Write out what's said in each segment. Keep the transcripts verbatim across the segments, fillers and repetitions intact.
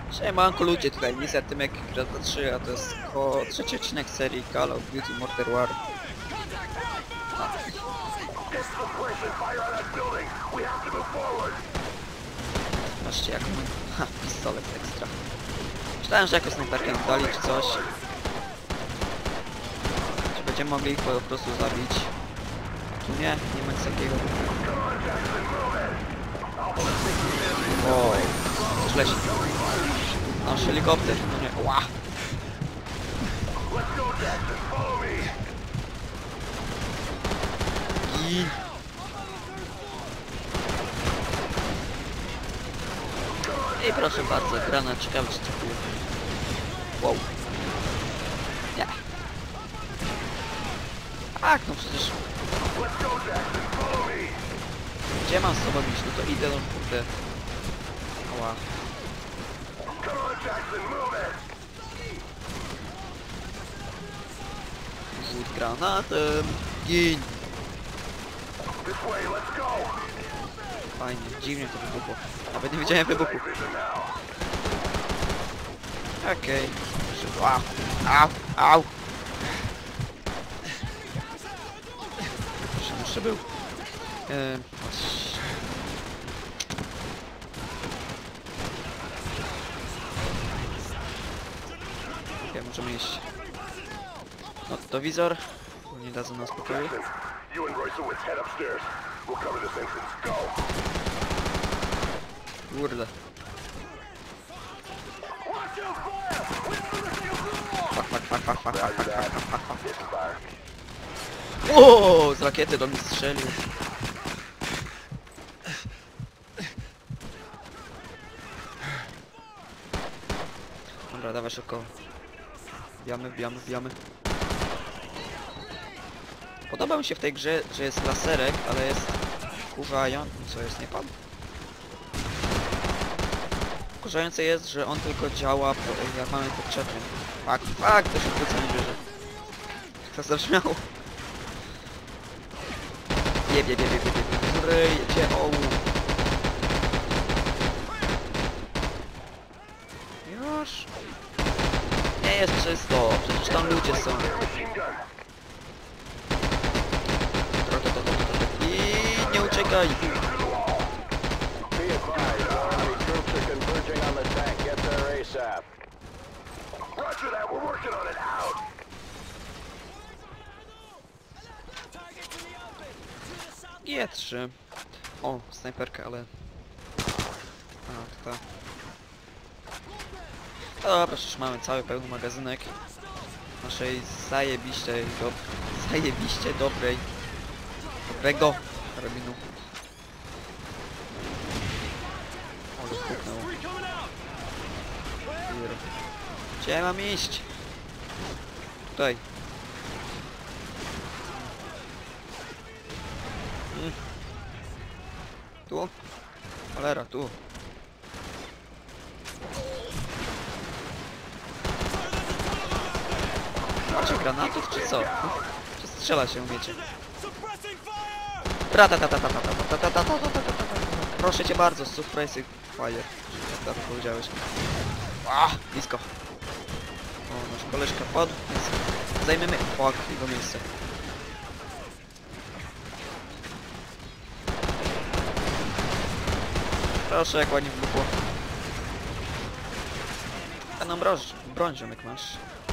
Siemanko ludzie, tutaj misja Tymek Grata trzy, a to jest ko trzeci odcinek serii Call of Duty Modern War. Patrzcie jak mam... Ha, pistolet ekstra. Myślałem, że jakoś snajperkę nam dali czy coś. Czy będziemy mogli ich po prostu zabić? Tu nie, nie ma nic takiego. O, coś leci. Nasz helikopter, no nie, ła! I... I proszę bardzo, granat, ciekawe czy trafiłem. Wow. Nie. Tak, no przecież... Gdzie mam z tobą iść? No to idę, no kurde. Ała. Rzut granatem. Gin. Fajnie, dziwnie to wybuchło. Nawet nie widziałem wybuchu. Okej. Okay. Au, au, au. Jeszcze, jeszcze był. Eee, okay, możemy iść. No to wizor. Nie dadzą nam spokoju. Kurde. Fuck, fuck, fuck, fuck, fuck, fuck, fuck, fuck, fuck. Wow, z rakiety do mnie strzelił. Dobra, dawaj szybko. Wbijamy, wbijamy, wbijamy. Podoba mi się w tej grze, że jest laserek, ale jest... Kurwa, co jest, nie pan? Wkurzające jest, że on tylko działa, po, jak mamy podczepy. Fak, fak, to się wróca nie bierze. To zabrzmiało. Jeb, jeb, jeb, jeb, jeb, który jedzie, ouu. Już. Nie jest czysto, przecież tam ludzie są. I nie uciekaj. G trzy. O, snajperka, ale... A, to ta. No dobra, przecież mamy cały pełny magazynek naszej zajebiście, do... zajebiście dobrej, dobrego karabinu. O, spuknęło. Gdzie mam iść? Tutaj. Hmm. Tu? Cholera, tu. Macie granatów czy co? Czy strzela się umiecie? Proszę cię bardzo, suppressing fire. Jak to powiedziałeś? Ah, blisko. O, nasz koleżka padł, więc zajmiemy fuck, jego miejsce. Proszę, jak ładnie wybuchło. A nam broń, broń ziomek masz.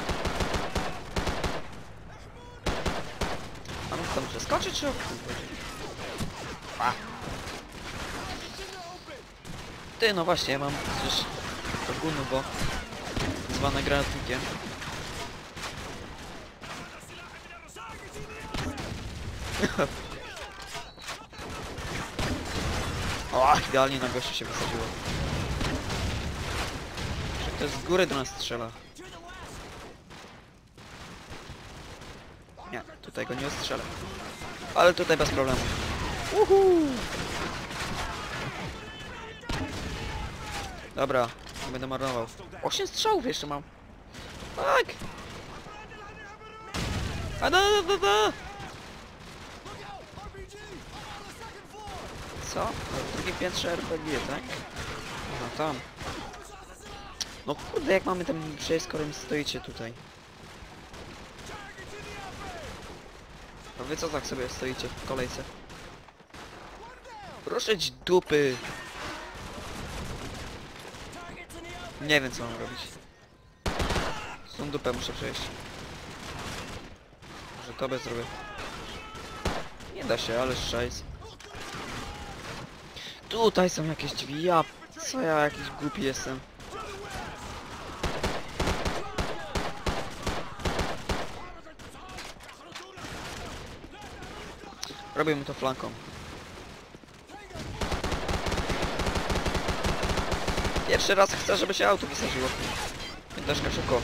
Mam tam przeskoczyć, czy o A. Ty, no właśnie, ja mam przecież to gówno, bo zwane granatnikiem. O, idealnie na gościu się wysadziło. Czy ktoś z góry do nas strzela? Nie, tutaj go nie ostrzelę. Ale tutaj bez problemu. Uhu! Dobra, nie będę marnował. osiem strzałów jeszcze mam. Tak! A da, da, da, da. Co? Na drugim piętrze R P G, tak? No tam. No kurde, jak mamy tam przejść, skoro mi stoicie tutaj? A wy co tak sobie stoicie w kolejce? Ruszyć dupy! Nie wiem co mam robić. Z tą dupę muszę przejść. Może tobie zrobię. Nie da się, ale szajs. Tutaj są jakieś drzwi, ja... Co ja jakiś głupi jestem. Robimy to flanką. Pierwszy raz chcę, żeby się auto wysadziło. Piętaszka szybko.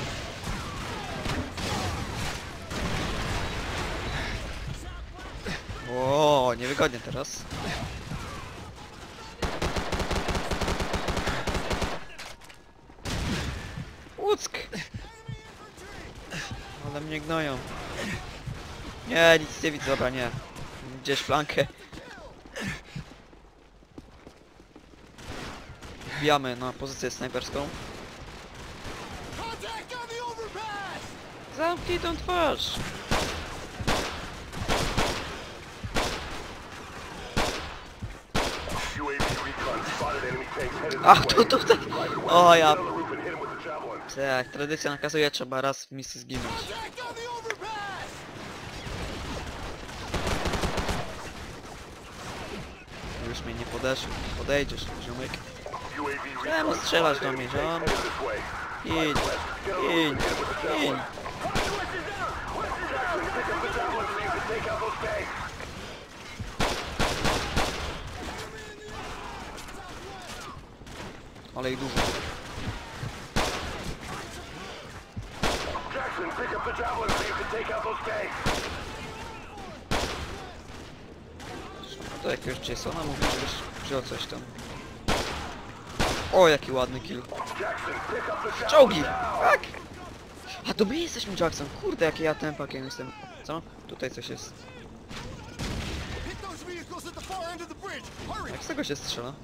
O, niewygodnie teraz. Łuck! Ale mnie gnoją. Nie, nic nie widzę, dobra, nie. Gdzieś flankę. Wbijamy na pozycję snajperską. Zamknij tą twarz! Ach, tu, tutaj! O, ja... Tak, tradycja nakazuje, trzeba raz w misji zginąć. Już mnie nie podeszł, podejdziesz, ziomek. Czemu strzelasz do mnie, ziom? Idź, idź, idź. Ale i dużo. To jakiegoś Jasona mówisz, żebyś wziął coś tam. O, jaki ładny kill. Czołgi! Tak! A to my jesteśmy Jackson. Kurde, jakie ja tempak jestem. Co? Tutaj coś jest. Jak z tego się strzela?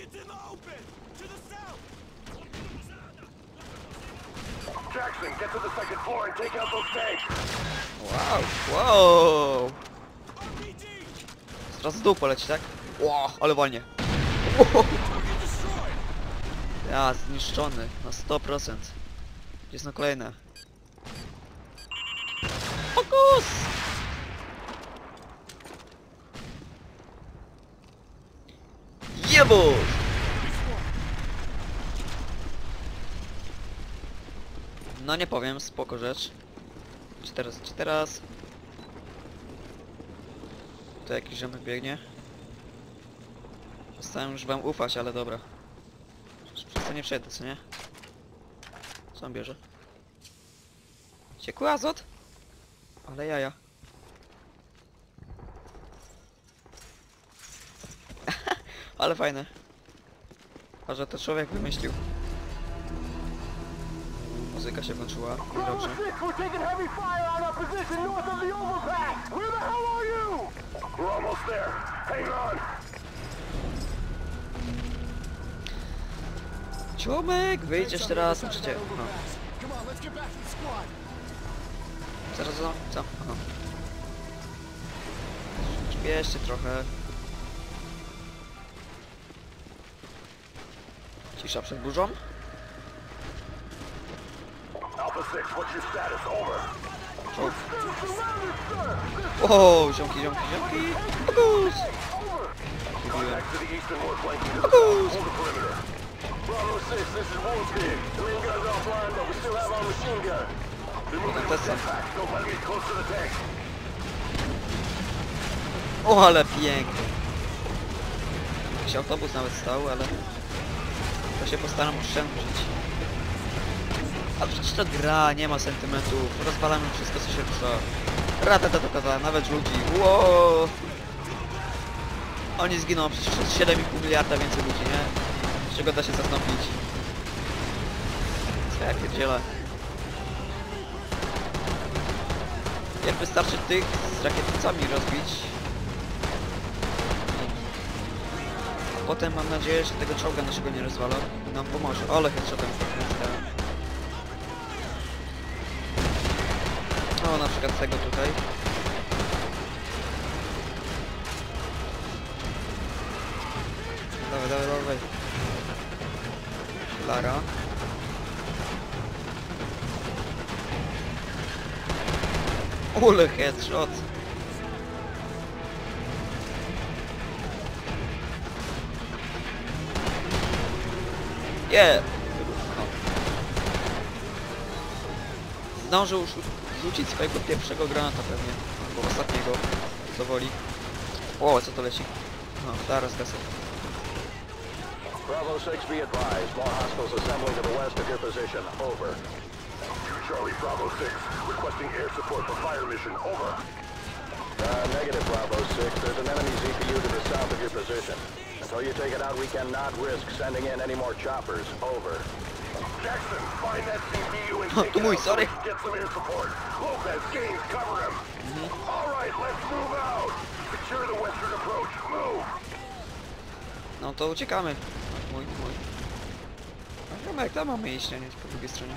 Wow, wow! Teraz z dół poleci, tak? Wow, ale wolnie. Wow. Ja, zniszczony na sto procent. Gdzie jest na kolejne? Fokus! Jebus! No nie powiem, spoko rzecz. Czy teraz, czy teraz? Tu jakiś ziomek biegnie. Przestałem już wam ufać, ale dobra. Przez to nie przejdę, co nie? Co on bierze? Ciekły azot? Ale jaja. Ale fajne. A że to człowiek wymyślił. Muzyka się włączyła. Dobrze. Ciomek, wyjdziesz teraz, musicie... No. Zaraz, co? Co? Aha. Śpieszcie trochę. Cisza przed burzą. Czołg. O, ziomki, ziomki, ziomki. Fokus! Lubiłem. Fokus! O, ale pięknie. Jakiś autobus nawet stał, ale to się postaram oszczędzić. A przecież to gra, nie ma sentymentów. Rozwalamy wszystko, co się rusza. Rata to dokazała, nawet ludzi. Wow. Oni zginą przecież siedem i pół miliarda więcej ludzi, nie? Z czego da się zastąpić? Co ja pierdzielę. Jak wystarczy tych z rakietnicami rozbić. A potem mam nadzieję, że tego czołga naszego nie rozwala. Nam pomoże. Ale headshotem. przykład tego tutaj. Dawaj, dawaj, dawaj. Lara. Ule headshot. Yeah. No. Zdążył już rzucić swojego pierwszego granata pewnie. Albo ostatniego. Co woli. O, co to leci? No, zaraz gasę. Bravo six, be advised. More hostiles assembling to the west of your position. Over. Charlie Bravo six, requesting air support for fire mission. Over. Uh, negative, Bravo six. There's an enemy Z P U to the south of your position. Until you take it out, we cannot risk sending in any more choppers. Over. Jackson, find that C P U and Oh, take tu it mój, out so sorry. we can get some air support. Lopez, Gaines, cover him. All right, let's move out. Secure the western approach. Move. No to uciekamy. Mój, mój. A chyba jak tam mamy iść, a nie po drugiej stronie.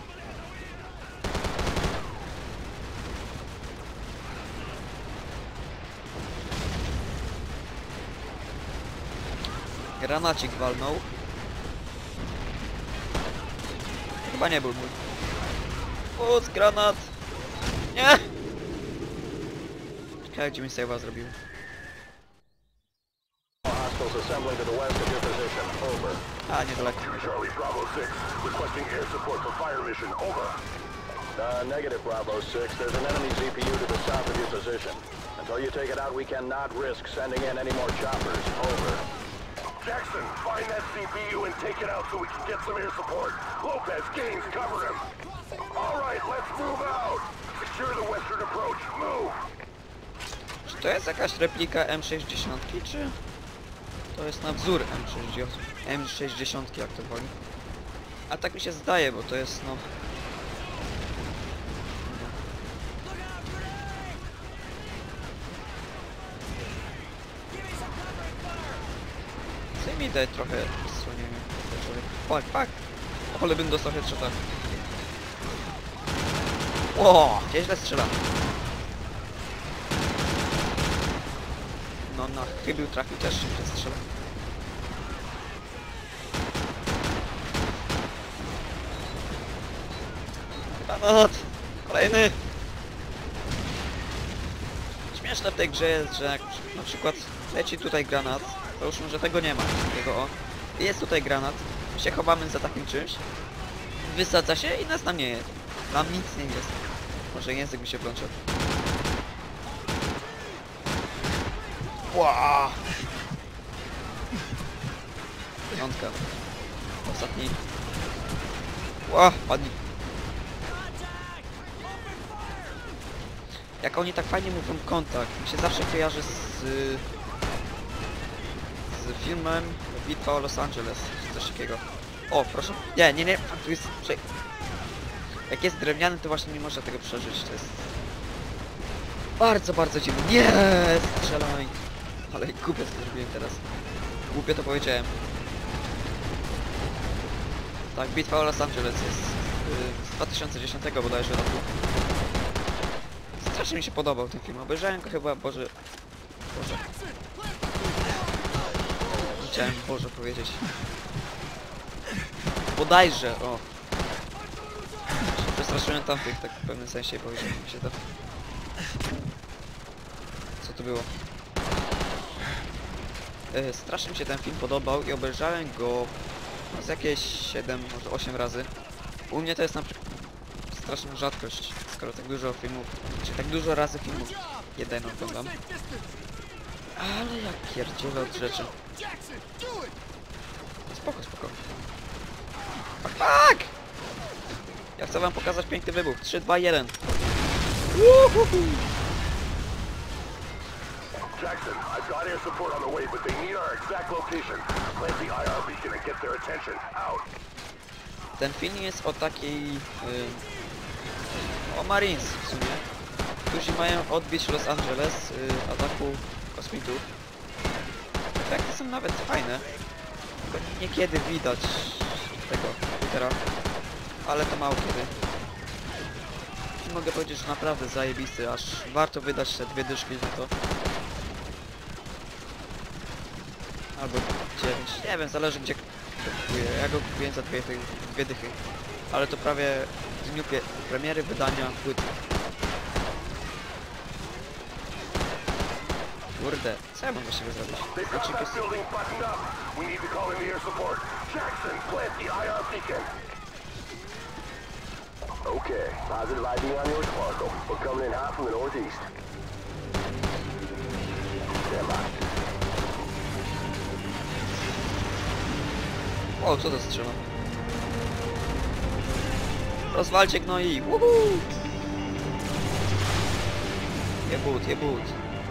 Granacik walnął. Chyba nie był mój. Uc, granat! Nie! Czekaj, gdzie mi save'a zrobił. Hostiles assembling to the west of your position. Over. A, niedaleko. Charlie Bravo six, requesting air support for fire mission. Over. Uh, negative, Bravo six. There's an enemy Z P U to the south of your position. Until you take it out, we cannot risk sending in any more choppers. Over. Jackson, find that C P U and take it out so we can get some air support. Lopez, Gaines, cover him. All right, let's move out. Secure the western approach. Move. Czy to jest jakaś replika M sześćdziesiąt, czy to jest na wzór M sześćdziesiąt, M sześćdziesiąt, jak to woli? A tak mi się zdaje, bo to jest no... Co mi daj trochę słonienia. Fuck, fuck! Ale bym dostał headshota. O, nieźle strzela. No na chybił trafił też się strzela. Granat! Kolejny! Śmieszne w tej grze jest, że jak na przykład leci tutaj granat, to już może tego nie ma. Tego o. Jest tutaj granat, się chowamy za takim czymś, wysadza się i nas tam nie jest. Tam nic nie jest. Może język mi się plącze. Ła! Piątka. Ostatni. Ła! Padli. Jak oni tak fajnie mówią kontakt, mi się zawsze kojarzy z... z filmem Bitwa o Los Angeles, czy coś takiego. O, proszę. Nie, nie, nie, tu jest... Jak jest drewniany, to właśnie nie można tego przeżyć, to jest... Bardzo, bardzo dziwne. Nie, strzelaj! Ale głupie to zrobiłem teraz. Głupie to powiedziałem. Tak, Bitwa o Los Angeles jest yy, z dwa tysiące dziesiątego bodajże roku. Strasznie mi się podobał ten film. Obejrzałem go chyba, Boże... Boże... Chciałem Boże powiedzieć. Bodajże, o. Przestraszyłem tamtych, tak w pewnym sensie powiedziałem mi się to. Co to było? Yy, strasznie mi się ten film podobał i obejrzałem go z jakieś siedem, może osiem razy. U mnie to jest na przykład straszna rzadkość, skoro tak dużo filmów, czy tak dużo razy filmów jeden oglądam. Ale jak pierdzielę od rzeczy. Spoko, spoko. Fuck, fuck! Ja chcę wam pokazać piękny wybuch. trzy, dwa, jeden. Jackson, I've got air support on the way, but they need our exact location. Plant the I R beacon and get their attention. Out. Ten film jest o takiej... Yy, o Marines w sumie, którzy mają odbić Los Angeles yy, ataku kosmitów. Efekty są nawet fajne, tylko niekiedy widać tego komputera, ale to mało kiedy. Polski mogę powiedzieć, że naprawdę zajebisty, aż warto wydać te dwie dyszki za to. Albo dziewięć, nie wiem, zależy gdzie kupuję. Ja go kupiłem za dwie, dwie dychy. Ale to prawie w dniu premiery wydania płyty. Kurde, co ja mam właściwie zrobić? They've got that building buttoned up. We need to call in the air support. Jackson, plant the I R beacon. Okay, positive I D on your Sparkle. We're coming in hot from the northeast. Stand by. O, co to strzela? Rozwalcie gnoi! Woohoo! Jebut, jebut.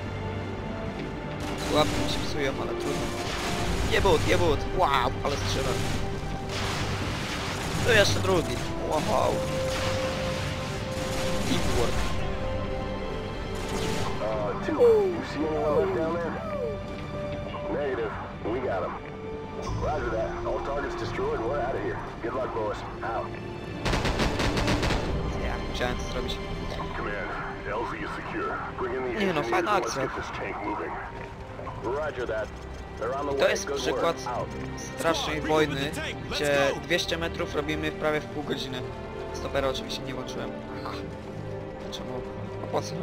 Łapki mi się psują, ale trudno. Jebut, jebut! Wow, ale strzela. Tu jeszcze drugi. Wow. Teamwork. Uh, two. You see anyone left down there? Negative. We got him. Roger that. All targets destroyed. We're out of here. Good luck, boys. Out. Ja musiałem to zrobić. Command, L Z is secure. Bring in the Nie no, engineers fajna and let's akcja. get this tank moving. Roger that. They're on the To way. jest Good przykład work. Out. strasznej wojny, gdzie dwieście metrów robimy prawie w pół godziny. Stopera oczywiście nie włączyłem. Ach, czemu? A po co?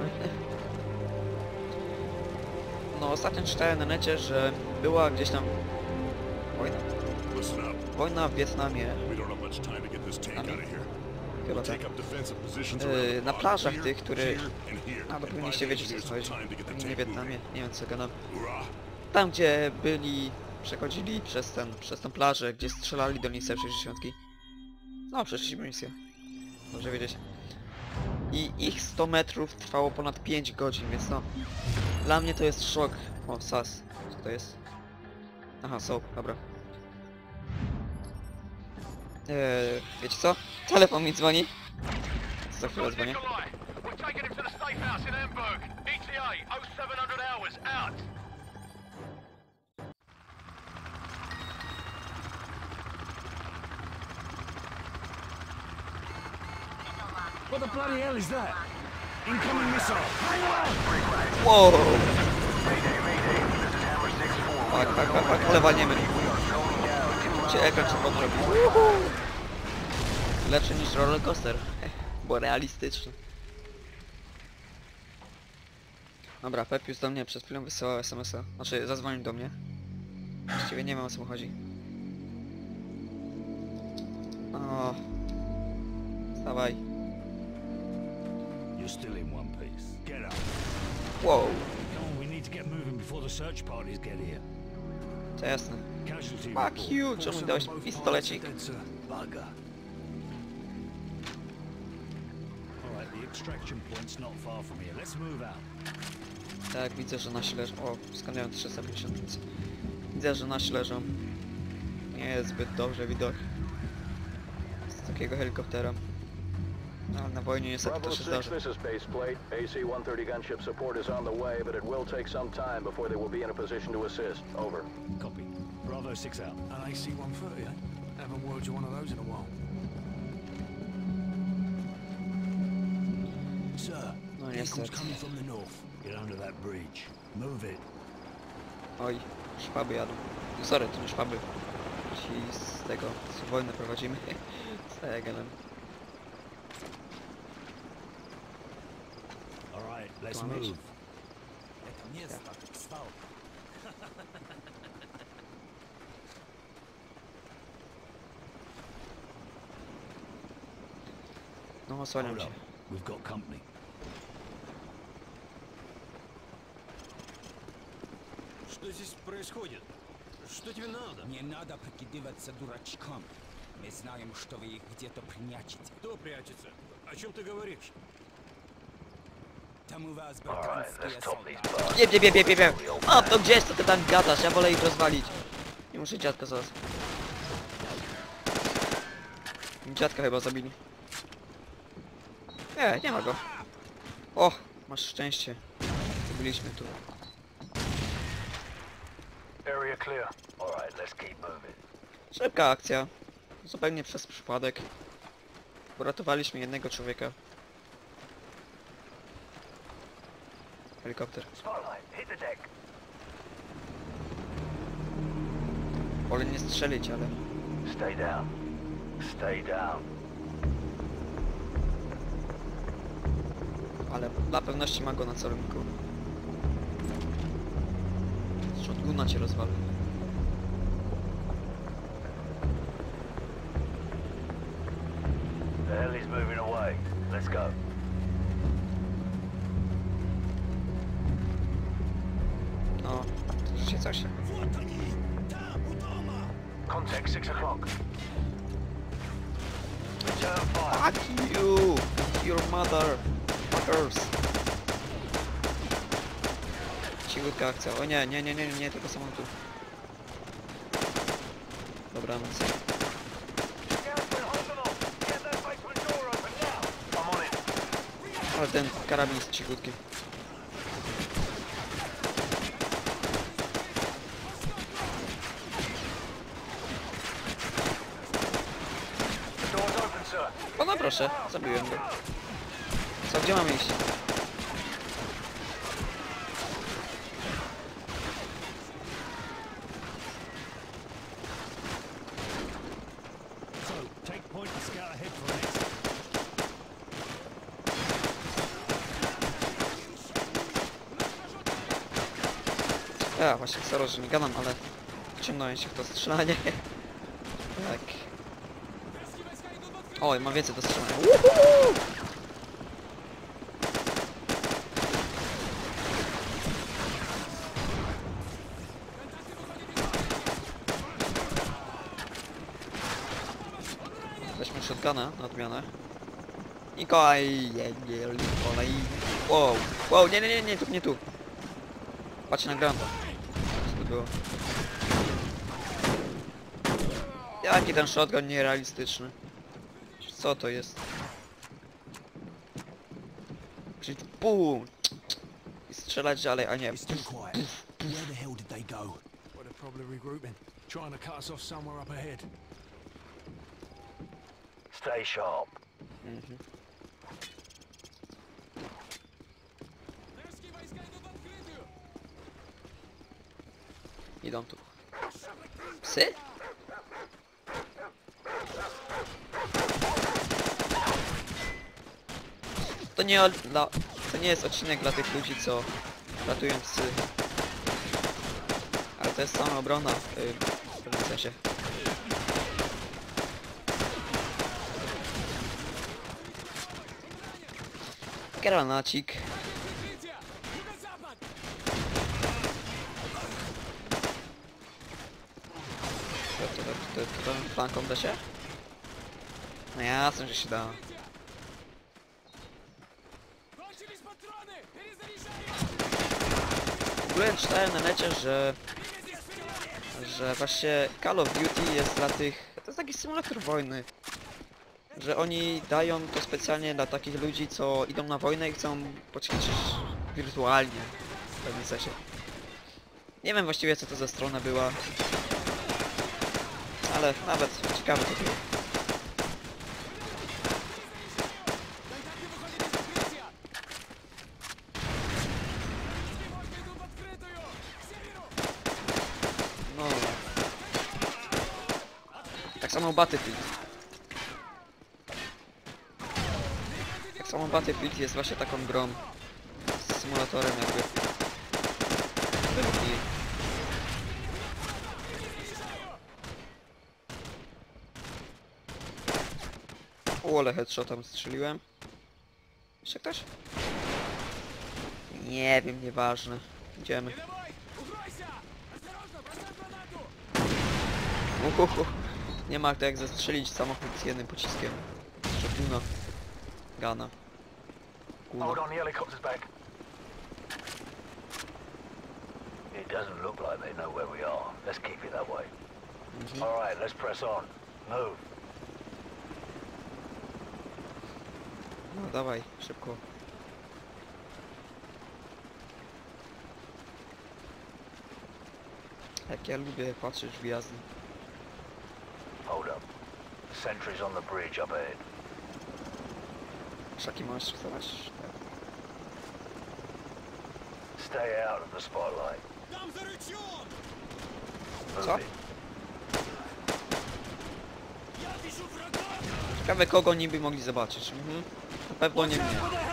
No ostatnio czytałem na necie, że była gdzieś tam wojna. Listen up. Wojna w Wietnamie. We don't have much time to get this tank out of here. Chyba We'll tak. take up defensive positions Yy, around the na pod, plażach here, tych, które... here, and here. A, to And powinniście by wiedzieć, then, o co here's chodzi. some time to get the Nie w tank Wietnamie, moving. nie wiem co gadam. Hoorah. Tam gdzie byli, przechodzili przez ten, przez tą plażę, gdzie strzelali do nich sześćdziesiąt. No, przeszliśmy misję. Dobrze wiedzieć. I ich sto metrów trwało ponad pięć godzin, więc no... Dla mnie to jest szok. O, S A S. Co to jest? Aha, soap, dobra. Eee, wiecie co? Telefon mi dzwoni. Za chwilę dzwonię. We're taking him to the safe house in Hamburg. E T A, oh seven hundred hours, out. What the bloody hell is that? Incoming missile. Hang on! Wow! Tak, tak, tak, tak, ale walniemy. Cię ekran czerwony robi. Lepszy niż rollercoaster. Bo realistyczny. Dobra, Pepius do mnie przed chwilą wysyłał S M S a. Znaczy, zadzwonił do mnie. Właściwie nie wiem o co mu chodzi. O. Dawaj. You're still in one piece. Get up. Wow. Come on, we need to get moving before the search parties get here. To jasne. Casualty Fuck report. you, czemu mi dałeś Both pistolecik? pilots are dead, sir. Bugger. Alright, the extraction point's not far from here. Let's move out. Tak, widzę, że nasi leżą. O, skanują trzysta pięćdziesiąt, więc... Widzę, że nasi leżą. Nie jest zbyt dobrze widok. Z takiego helikoptera. No, ale na wojnie niestety Bravo to się six, zdarzy. this is baseplate. A C one thirty gunship support is on the way, but it will take some time before they will be in a position to assist. Over. Copy. Bravo six out. An A C one thirty, eh? Haven't worked you one of those in a while. Sir, No vehicles niestety. coming from the north. Get under that bridge. Move it. Oj, szwaby jadą. No sorry, to nie szwaby. Ci z tego, z wojny prowadzimy. Co ja gadam? Alright, let's Come on, move. Это место встал. No, osłaniam Hold cię. up. We've got company. Что здесь происходит? Что тебе надо? Не надо прикидываться дурачком. Мы знаем, что вы их где-то прячете. Кто прячется? О чем ты говоришь? Там у вас британские солдаты. Bieb, bieb, bieb, bieb, bieb. O, to gdzieś, co ty tam gadasz? Ja wolę ich rozwalić. Nie muszę dziadka zaraz. Dziadka chyba zabili. Nie, nie ma go. O, masz szczęście. Byliśmy tu. Area clear. Alright, let's keep moving. Szybka akcja. Zupełnie przez przypadek. Uratowaliśmy jednego człowieka. Helikopter. Spotlight, hit the deck. Wolę nie strzelić, ale... Stay down. Stay down. Ale dla pewności ma go na celowniku. Z shotguna cię rozwali. The hell is moving away. Let's go. No, to życie coś. Contact six o'clock. Return fire. Fuck you! Your mother! Fuckers! Cichutka akcja. O nie, nie, nie, nie, nie, tylko samolotu. Dobranoc. I'm on it. Ale ten karabin jest cichutki. The door's open, sir. O no proszę, zabiłem go. Co, gdzie mamy iść? So, take point and scout ahead for an exit. Ja właśnie sorry, że nie gadam, ale wciągnąłem się w to strzelanie. Tak. Oj, mam więcej do strzelania. Woohoo! Weźmy shotguna na odmianę. Nikolaj, nie, nie, Nikolaj. Wow, wow, nie, nie, nie, nie, tu, nie tu. Patrz na granta. Co to było? Jaki ten shotgun nierealistyczny? Co to jest? Czyli pum! I strzelać dalej, a nie. It's still quiet. Where the hell did they go? Well, they're probably regrouping. Trying to cut us off somewhere up ahead. Stay sharp. Mhm. Idą tu. Psy? To nie, o- dla, to nie jest odcinek dla tych ludzi, co ratują psy. Ale to jest sama obrona yy, w pewnym sensie. Granacik. To, to, to, to, to flanką da się? No jasne, że się da. W ogóle czytałem na necie, że że właśnie Call of Duty jest dla tych... To jest taki symulator wojny. Że oni dają to specjalnie dla takich ludzi, co idą na wojnę i chcą poćwiczyć wirtualnie. W pewnym sensie. Nie wiem właściwie co to za strona była. Ale nawet ciekawe to było. No. Tak samo Battlefield. Tak samo Battlefield jest właśnie taką grą z symulatorem jakby. Wybuchnij. O, ale headshotem strzeliłem. Jeszcze ktoś? Nie wiem, nieważne. Idziemy. Uhuhu. Nie ma to jak zastrzelić samochód z jednym pociskiem. Shotguna. Gana. Guna. Hold on, the helicopter's back. It doesn't look like they know where we are. Let's keep it that way. Mhm. All right, let's press on. Move. No dawaj, szybko. Jak ja lubię patrzeć w gwiazdy. Hold up. Sentries on the bridge up ahead. Szaki masz, zobacz. Stay out of the spotlight. Co? Ciekawe kogo niby mogli zobaczyć. Mhm. Na pewno nie mnie.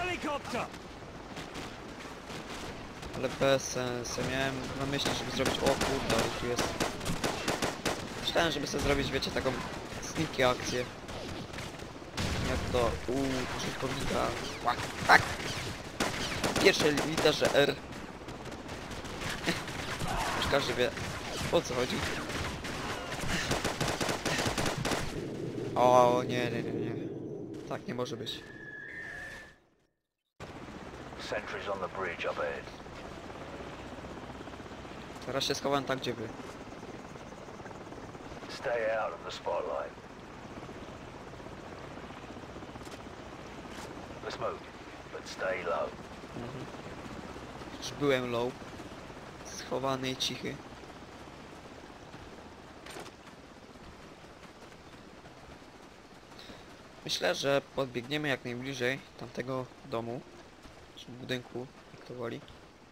Ale bez sensu. Miałem na myśli, żeby zrobić... O kurde, ale tu jest... Myślałem, żeby sobie zrobić, wiecie, taką sneaky akcję. Jak to... Uuu, użytkownika... Łak, tak! W pierwszej literze R. Już każdy wie, o co chodzi. O nie, nie, nie, nie. Tak nie może być. Sentries on the bridge up ahead. Teraz się schowałem tak, gdzie wy. Stay out of the spotlight. Let's move, but stay low. Mhm. Już byłem low. Schowany i cichy. Myślę, że podbiegniemy jak najbliżej tamtego domu. Czy budynku, jak to woli.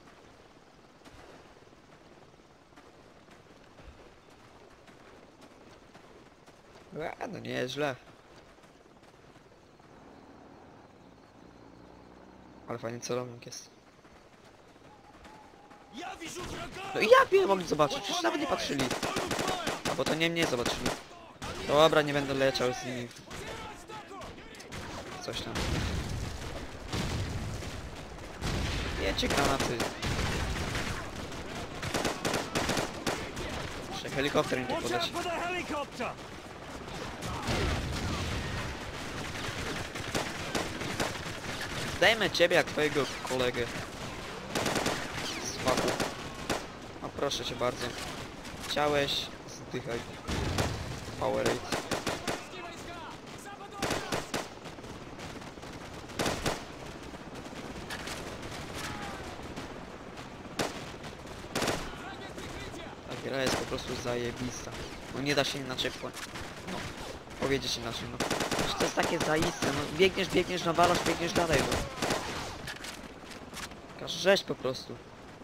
A, no nie jest źle. Ale fajny celownik jest. No i jak mnie mogli zobaczyć? Przecież nawet nie patrzyli. A bo to nie mnie zobaczyli. Dobra, nie będę leciał z nimi. Coś tam. Wiecie, granaty. Jeszcze helikopter mi tu podleci. Zdajmy ciebie jak twojego kolegę. Z fachu. No proszę cię bardzo. Chciałeś? Zdychaj. Powerade. Ta gra jest po prostu zajebista. No nie da się inaczej po... No, powiedzieć inaczej, no. Przecież to jest takie zaiste, no biegniesz, biegniesz, nawalasz, biegniesz dalej, no. Taka rzeź po prostu.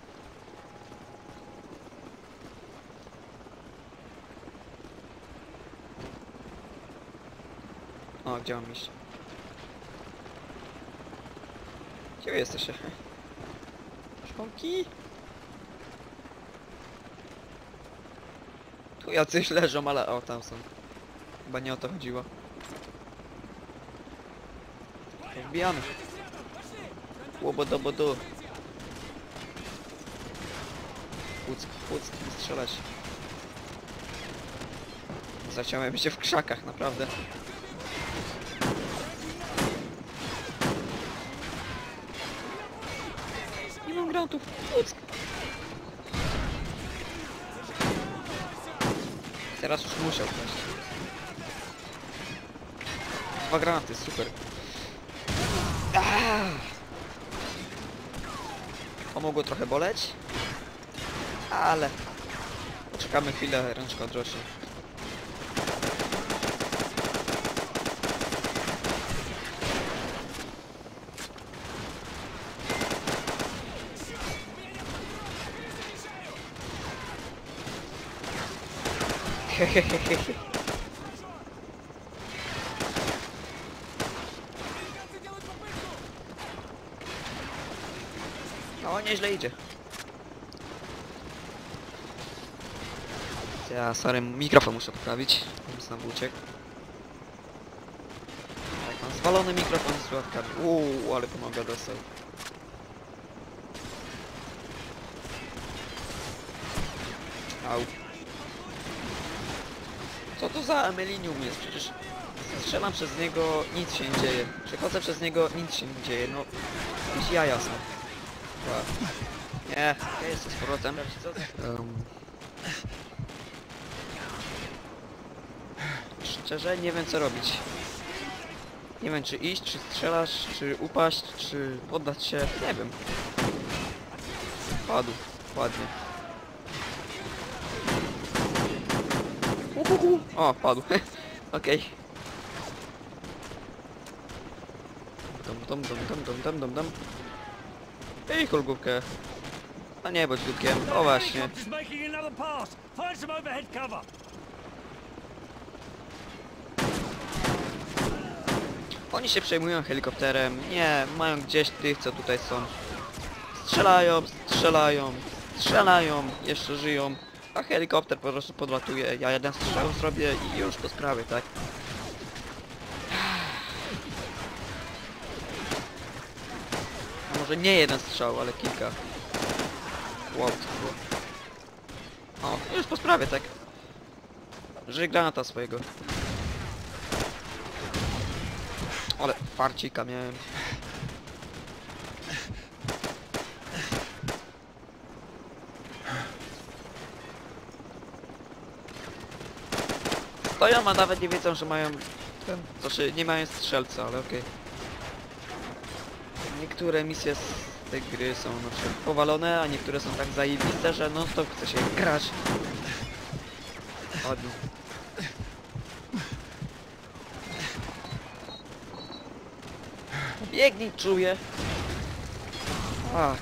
O, gdzie mam iść? Gdzie wy jesteście? Szponki? Tu jacyś leżą, ale... O, tam są. Chyba nie o to chodziło. Wbijamy. Łobodobodu. Płuck, płuck, nie strzelać. Zaciąłem się w krzakach, naprawdę. Nie mam granatów. Płuck. Teraz już musiał paść. Dwa granaty, super. Aaaa! Pomogło trochę boleć, ale poczekamy chwilę, rączka odrośnie. Hehehehe. No, nieźle idzie. Ja, sorry, mikrofon muszę poprawić. Znowu uciekł. Tak, mam zwalony mikrofon z słuchawkami. Uuu, ale pomaga dostał. Au. Co to za Amelinium jest? Przecież strzelam przez niego, nic się nie dzieje. Przechodzę przez niego, nic się nie dzieje. No, jakieś jaja są. Nie, ja jestem z powrotem. Um. Szczerze nie wiem co robić. Nie wiem czy iść, czy strzelać, czy upaść, czy poddać się. Nie wiem. Padł. Ładnie. Uhuhu. O, padł. Okej. Dom, dom, dom, dom, dom, dom, dom, dom. Ej, kolgówkę. A nie bądź dupkiem. O właśnie. Helicopter's making another pass. Find some overhead cover. Oni się przejmują helikopterem. Nie, mają gdzieś tych, co tutaj są. Strzelają, strzelają, strzelają, jeszcze żyją. A helikopter po prostu podlatuje. Ja jeden strzał zrobię i już po sprawie, tak? Może nie jeden strzał, ale kilka. Wow. O, już po sprawie, tak? Żyj granata swojego. Ale farcika miałem. Stoją, a nawet nie wiedzą, że mają ten, znaczy nie mają strzelca, ale okej. Niektóre misje z tej gry są na przykład powalone, a niektóre są tak zajebiste, że no to chce się grać. Ładnie. Biegnij, czuję. Tak.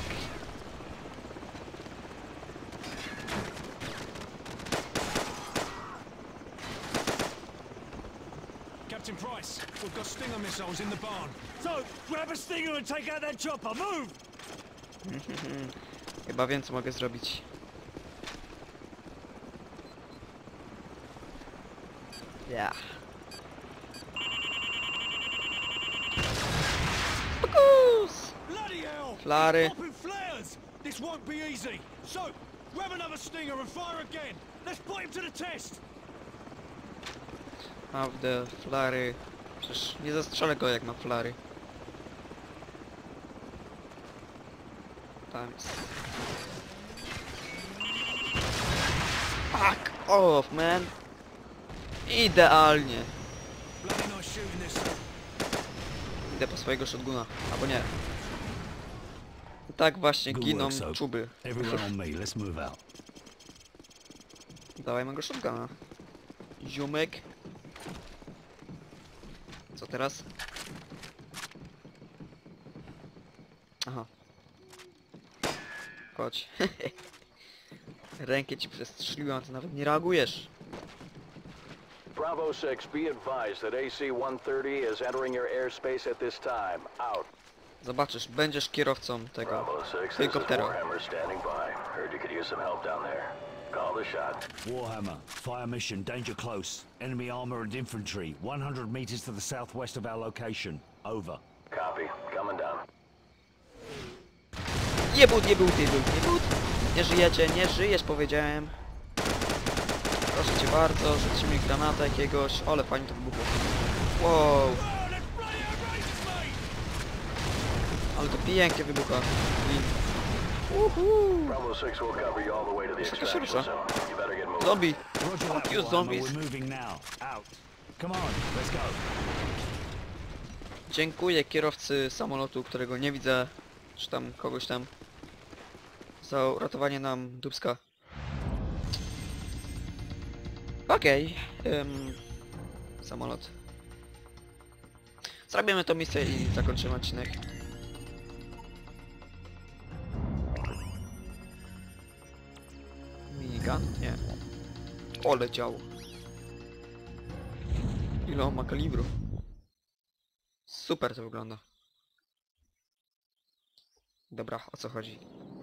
Captain Price, we've got Stinger missiles in the barn. So, grab a Stinger and take out that chopper. Move! Chyba wiem, co mogę zrobić. Ja. Fokus! Bloody hell! Flary. Popping flares! This won't be easy. So, grab another Stinger and fire again. Let's put him to the test. Have the flary. Przecież nie zastrzelę go jak ma flary. Tam jest. Fuck off, man. Idealnie. Bloody nice shooting this. Idę po swojego shotguna. Albo nie. I tak właśnie Good giną work, Soap. czuby. Everyone on me, let's move out. Dawaj mego shotguna. Ziomek. Co teraz? Aha. Chodź. Rękę ci przestrzeliłem, a ty nawet nie reagujesz. Bravo six, be advised that A C one thirty is entering your airspace at this time. Out. Zobaczysz, będziesz kierowcą tego Bravo six, this is helikoptera. Warhammer standing by. Heard you could use some help down there. Call the shot. Warhammer, fire mission, danger close. Enemy armor and infantry, one hundred meters to the southwest of our location. Over. Copy. Coming down. Jebut, jebut, jebut, jebut. Nie żyjecie, nie żyjesz, powiedziałem. Proszę cię bardzo, rzućcie mi granata jakiegoś. Ale fajnie to wybuchło. Wow. Ale to pięknie wybucha. Uhu. Bravo six will cover you all the way to the Jaka się extraction rusza? zone. You better get moving. Zombie. Roger Fuck that, you, Warhammer, zombies. we're moving now. Out. Come on, let's go. Dziękuję kierowcy samolotu, którego nie widzę. Czy tam kogoś tam. Za uratowanie nam dupska. Okej. Okay. Um, samolot. Zrobimy tą misję i zakończymy odcinek. Minigun? Nie. Ole działo. Ile on ma kalibru? Super to wygląda. Dobra, o co chodzi?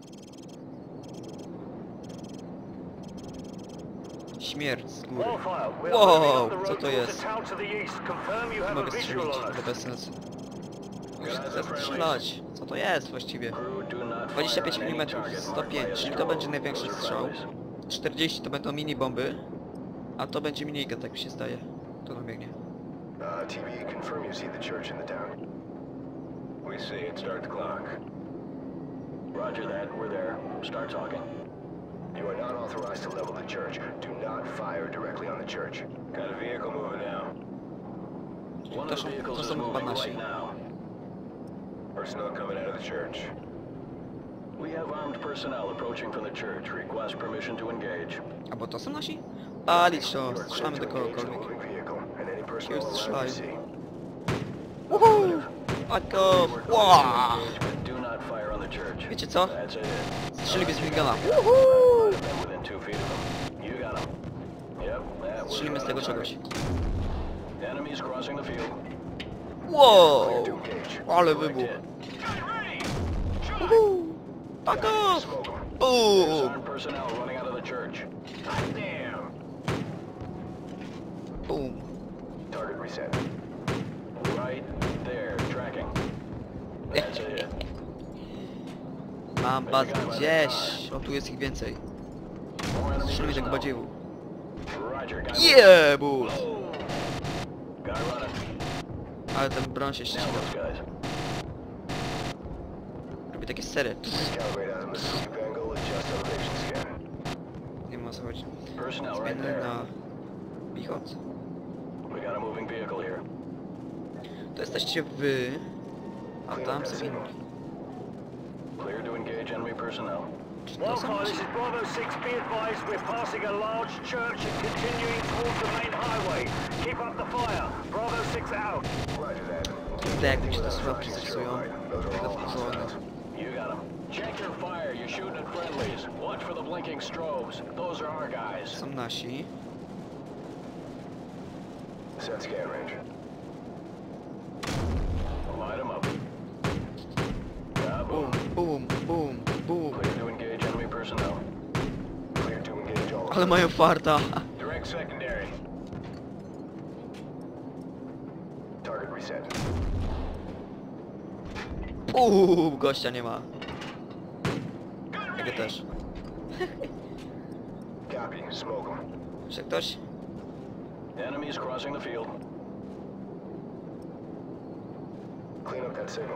Śmierć z góry. Wow, co to jest? Mogę strzelić, to bez sensu. Muszę zastrzelać. Co to jest właściwie? dwadzieścia pięć milimetrów, sto pięć, czyli to będzie największy strzał. czterdzieści to będą mini bomby, a to będzie minigun, tak mi się zdaje. To nam biegnie. Uh, T V, confirm you see the church in the town. We see it. Start the clock. Roger that. We're there. Start talking. You are not authorized to level the church. Do not fire directly on the church. Got a vehicle moving now. One To of the są, vehicles to is są chyba moving nasi. right now. Personnel coming out of the church. We have armed personnel approaching from the church. Request permission to engage. A bo to są nasi? Palić to, You are clear strzelamy to do engage the kogokolwiek. moving vehicle and any personnel around strzelają. you see. Woohoo! Let's go! We're Wow! clear to engage, but do not fire on the church. Wiecie co? That's it. Strzelimy z mingana. Within two feet of them. You got him. Yep, that was Strzelimy z tego czegoś. Enemies crossing the field. Wow! To engage. Ale wybuch. Uhu. Fuck off! Smoke 'em. Boom! Armed personnel running out of the church. Damn. Boom! Target reset. Right there, tracking. That's it. Mam was gdzieś. O, tu jest ich więcej. More enemy Strzelimy tego personnel. badziewu. Roger, guy. Yeah, boom! Guy running. Ale ten broń się ścina. Nail those guys. Robi takie sery. Calibrate out of the sweep angle, adjust elevation scan. Nie ma o co chodzi. Personnel right Zmienę there. na pichot. We got a moving vehicle here. To jesteście wy. A tam są inni. Clear to engage enemy personnel. Czy to są Wildfire, ci? this is Bravo six. Be advised, we're passing a large church and continuing towards the main highway. Keep up the fire. Bravo six out. Roger that. Kurde, jak mi się te słuchawki zepsują. Those are all Zawkurzone. You got him. Check your fire. You're shooting at friendlies. Watch for the blinking strobes. Those are our guys. Są nasi. Set scan range. Light them up. Yeah, Boom, boom. boom, boom, boom. Clear to engage enemy personnel. Clear to engage all. Ale mają farta. Direct secondary. Target reset. Uuu, gościa nie ma. Jego też. Copy. Smoke them. Jeszcze ktoś? Enemies crossing the field. Clean up that signal.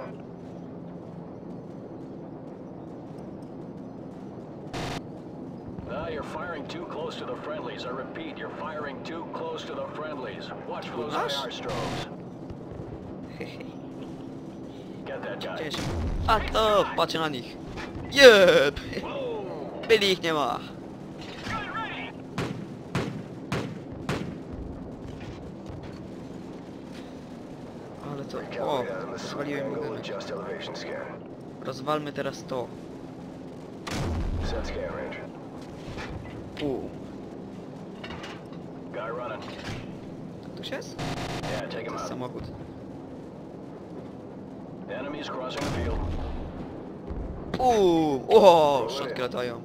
Ah, you're firing too close to the friendlies. I repeat, you're firing too close to the friendlies. Watch for those I Nasz? R strobes. Get that guy. Gdzieś. A to, patrzę na nich. Jeb! Byli ich nie ma. Ale to... O, rozwaliłem budynek. Adjust elevation scan. Rozwalmy teraz to. Set scan range. Uuu. Guy running. Tu jest? Yeah, take To him jest out. samochód. Enemies crossing the field. Uuu, o, szotki latają.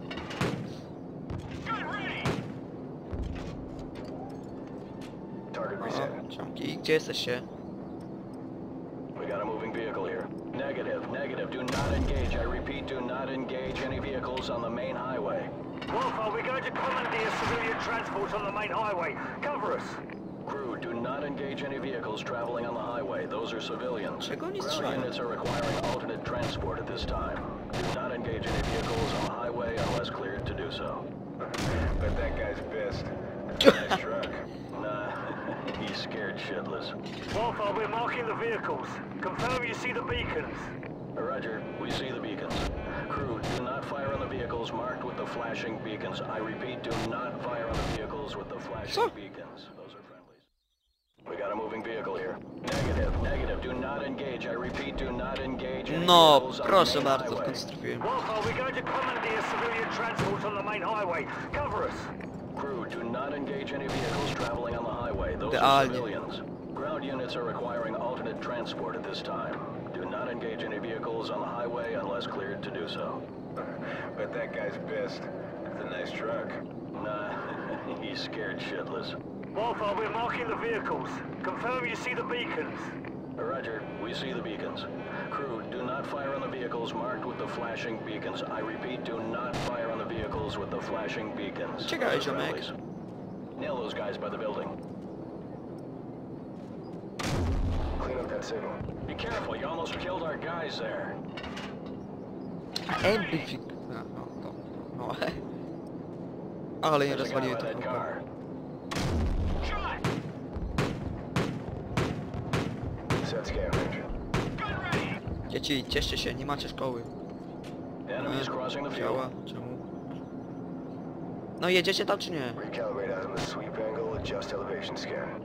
Target O, reset. ciągi, gdzie jesteście? We got a moving vehicle here. Negative, negative. Do not engage. I repeat, do not engage any vehicles on the main highway. Wildfire, we're going to commandeer civilian transport on the main highway. Cover us. Crew, do not engage any vehicles traveling on the highway. Those are civilians. Czego oni Ground strzelają? units are requiring alternate transport at this time. Do not engage any vehicles on the highway unless cleared to do so. But that guy's pissed. Nice truck. Nah, he's scared shitless. Wildfire, we're marking the vehicles. Confirm you see the beacons. Roger, we see the beacons. Crew, do not fire on the vehicles marked with the flashing beacons. I repeat, do not fire on the vehicles with the flashing Co? beacons. Those are friendlies. We got a moving vehicle here. Negative, negative. Do not engage. I repeat, do not engage any No, vehicles on the proszę main bardzo, w highway. końcu trafiłem. Wildfire, we're going to commandeer civilian transport on the main highway. Cover us. Crew, do not engage any vehicles traveling on the highway. Those are Idealnie. civilians. Ground units are requiring alternate transport at this time. Do not engage any vehicles on the highway unless cleared to do so. But that guy's pissed. It's a nice truck. Nah, he's scared shitless. Wildfire, we're marking the vehicles. Confirm you see the beacons. Roger, we see the beacons. Crew, do not fire on the vehicles marked with the flashing beacons. I repeat, do not fire on the vehicles with the flashing beacons. Czekaj, Those are ziomek. friendlies. Nail those guys by the building. Clean up that signal. Be careful, you almost killed our guys there. Amplifik... No, no, to... No. Ale nie There's a guy rozwaliłem by to that chyba. car. Set scan range. Dzieci, cieszcie się, nie macie szkoły. Enemies crossing the Działa, field. czemu? No jedziecie tam czy nie? Recalibrate out of the sweep angle, adjust elevation scan.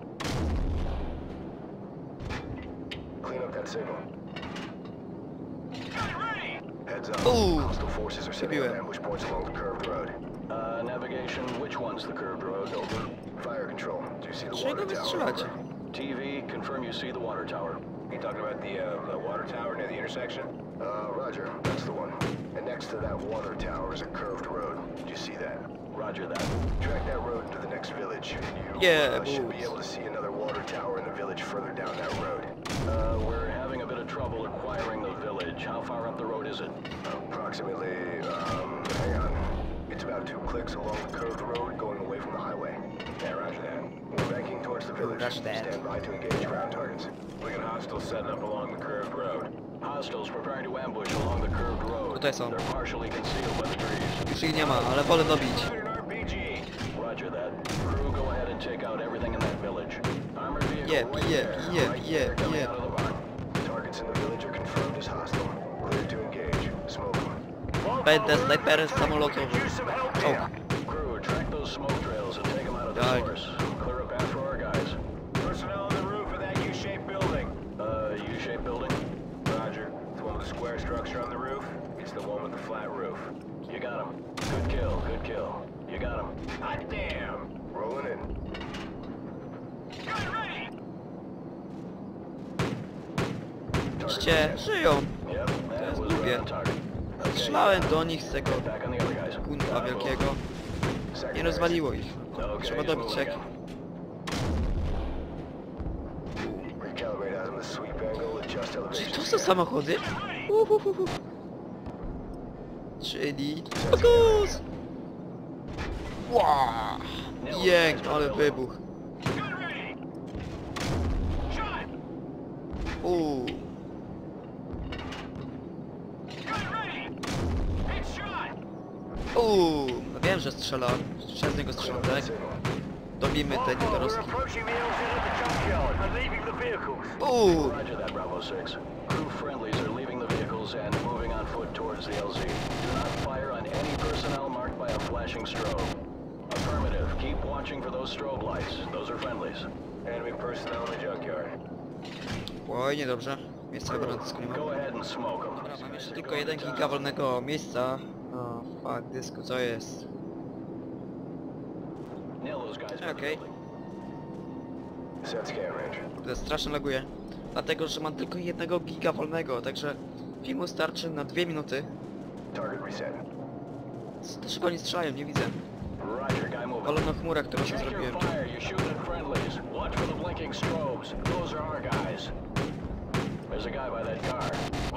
Clean up that signal. Heads Heads up. Ooh. Hostile forces are setting up Wybiłem. ambush points along the curved road. Uh, navigation, which one's the curved road? Over. Fire control. Do you see the Czego water wy tower? strzelacie? Over. T V, confirm you see the water tower. You talking about the, uh, the water tower near the intersection? Uh, roger. That's the one. And next to that water tower is a curved road. Do you see that? Roger that. Track that road into the next village. You Yeah, uh, should be boys. able to see another water tower in the village further down that road. Uh, we're having a bit of trouble acquiring the village. How far up the road is it? Approximately, um, hang on. It's about two clicks along the curved road going away from the highway. Yeah, roger that. We're banking towards the village. Roger that. Stand by to engage ground targets. We got hostiles setting up along the curved road. Hostiles preparing to ambush along the curved road. Tutaj są. They're partially concealed by the trees. Już ich nie ma, ale wolę dobić. Roger that. Crew, go ahead and take out everything in that village. Armored vehicle Yep, right yep, there, yep, right yep, there, coming yep. out of the barn. Targets in the village are confirmed as hostile. Clear to engage. Smoke them. Będę snajperem samolotowym. Czołg. Crew, track those smoke trails and take them out of the Tak. source. Clear a path for our guys. Personnel on the roof of that U-shaped building. Uh, U-shaped building? Roger. The one with the square structure on the roof? It's the one with the flat roof. You got him. Good kill, good kill. You got him. Hot damn! Rolling in. Gun ready! Widzicie, żyją. Yep, that jest was głupie. right on target. Okay, Strzelałem do nich z tego back on the other guys. gunta wielkiego. Nie rozwaliło ich. Trzeba dobić jak. Recalibrate out on the sweep angle, adjust Czy elevation. to są samochody? Uhuhuhu. Czyli... Fokus! Wow! Piękny, ale wybuch. Uuu. Uuu. No wiem, że strzela. Przez niego strzela, tak? Dobijmy te We're niedorostki. approaching the L Z at the junkyard and leaving the vehicles. Uuu. Roger that, Bravo six. Crew friendlies are leaving the vehicles and moving on foot towards the L Z. Do not fire on any personnel marked by a flashing strobe. Affirmative. Keep watching for those strobe lights. Those are friendlies. Enemy personnel in the junkyard. Oj, niedobrze. Miejsca obrotysku nie ma. Go ahead and smoke them. Dobra, mam jeszcze tylko jeden giga wolnego miejsca. O, fuck, dysku, co jest? Nail those guys. Okej. Set scan range. To strasznie laguje. Dlatego, że mam tylko jednego giga wolnego, także filmu starczy na dwie minuty. Target reset. Dlaczego oni strzelają? Nie widzę. Roger, guy moving. Palono chmura, którą się Check your zrobiłem. fire. You're shooting at friendlies. Watch for the blinking strobes. Those are our guys. There's a guy by that car.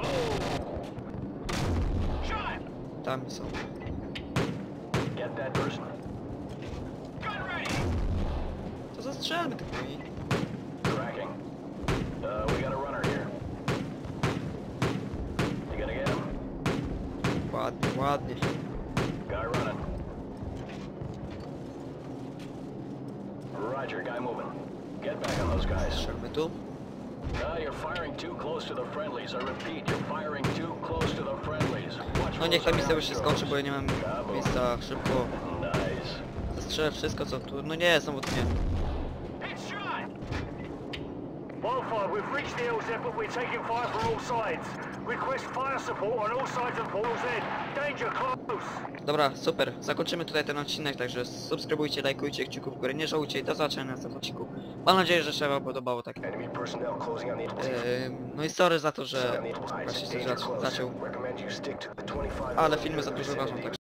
Shot! Tam są. Get that person. Gun ready. To zastrzelmy tych moi. Tracking. Uh, we got a runner here. You gonna get him? Ładnie, ładnie. Guy running. Roger, guy moving. Get back on those guys. Strzelmy tu. Uh, you're firing too close to the friendlies. I repeat, you're firing too close to the friendlies. Watch No for niech ta those misja już się around skończy, bo ja nie mam Bravo. miejsca szybko. Nice. Zastrzelę wszystko co tu. No nie, znowu tu nie. Wildfire, we've reached the L Z, but we're taking fire from all sides. Request fire support on all sides of Port Z. Danger close. Dobra, super. Zakończymy tutaj ten odcinek, także subskrybujcie, lajkujcie, kciuków w górę, nie żałujcie i do zobaczenia na następnym odcinku. Mam nadzieję, że się wam podobało tak. Enemy personnel closing on the Eee, no i sorry za to, że właśnie się zac- zaciął. Ale filmy za dużo ważą, tak.